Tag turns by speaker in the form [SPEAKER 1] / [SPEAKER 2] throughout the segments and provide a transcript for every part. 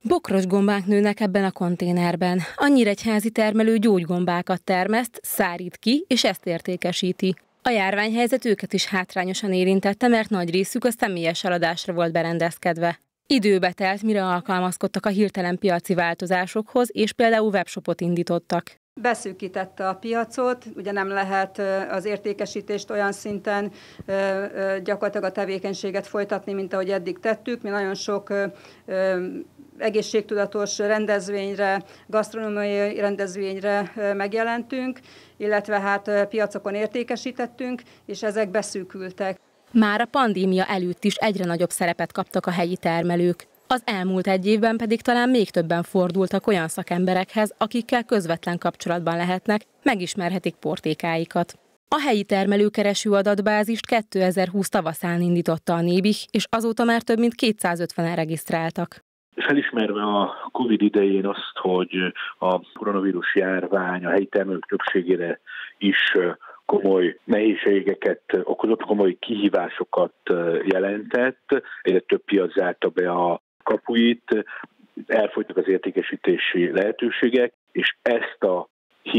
[SPEAKER 1] Bokros gombák nőnek ebben a konténerben. A nyíregyházi termelő gyógygombákat termeszt, szárít ki, és ezt értékesíti. A járványhelyzet őket is hátrányosan érintette, mert nagy részük a személyes eladásra volt berendezkedve. Időbe telt, mire alkalmazkodtak a hirtelen piaci változásokhoz, és például webshopot indítottak.
[SPEAKER 2] Beszűkítette a piacot, ugye nem lehet az értékesítést olyan szinten gyakorlatilag a tevékenységet folytatni, mint ahogy eddig tettük. Mi nagyon sok egészségtudatos rendezvényre, gasztronómiai rendezvényre megjelentünk, illetve hát piacokon értékesítettünk, és ezek beszűkültek.
[SPEAKER 1] Már a pandémia előtt is egyre nagyobb szerepet kaptak a helyi termelők. Az elmúlt egy évben pedig talán még többen fordultak olyan szakemberekhez, akikkel közvetlen kapcsolatban lehetnek, megismerhetik portékáikat. A helyi termelőkereső adatbázist 2020 tavaszán indította a Nébih, és azóta már több mint 250-en regisztráltak.
[SPEAKER 3] Felismerve a Covid idején azt, hogy a koronavírus járvány a helyi termelők többségére is komoly nehézségeket okozott, komoly kihívásokat jelentett, egyre több piac zárta be a kapuit, elfogytak az értékesítési lehetőségek, és ezt a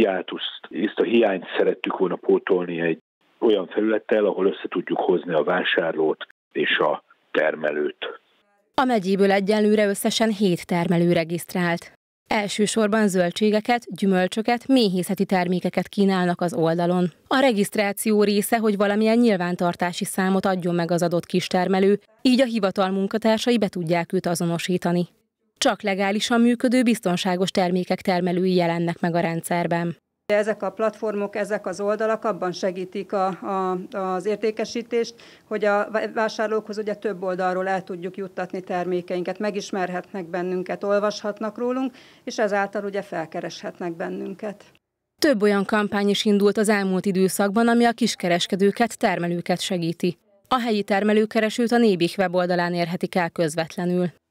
[SPEAKER 3] hiányt szerettük volna pótolni egy olyan felülettel, ahol össze tudjuk hozni a vásárlót és a termelőt.
[SPEAKER 1] A megyéből egyelőre összesen 7 termelő regisztrált. Elsősorban zöldségeket, gyümölcsöket, méhészeti termékeket kínálnak az oldalon. A regisztráció része, hogy valamilyen nyilvántartási számot adjon meg az adott kistermelő, így a hivatal munkatársai be tudják őt azonosítani. Csak legálisan működő, biztonságos termékek termelői jelennek meg a rendszerben.
[SPEAKER 2] Ezek a platformok, ezek az oldalak abban segítik az értékesítést, hogy a vásárlókhoz ugye több oldalról el tudjuk juttatni termékeinket, megismerhetnek bennünket, olvashatnak rólunk, és ezáltal ugye felkereshetnek bennünket.
[SPEAKER 1] Több olyan kampány is indult az elmúlt időszakban, ami a kiskereskedőket, termelőket segíti. A helyi termelőkeresőt a Nébih weboldalán érhetik el közvetlenül.